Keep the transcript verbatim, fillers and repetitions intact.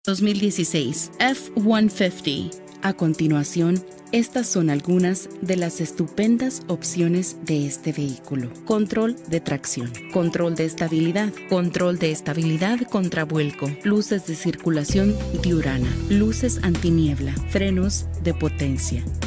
dos mil dieciséis F ciento cincuenta. A continuación, estas son algunas de las estupendas opciones de este vehículo. Control de tracción, control de estabilidad, control de estabilidad contra vuelco, luces de circulación diurna, luces antiniebla, frenos de potencia,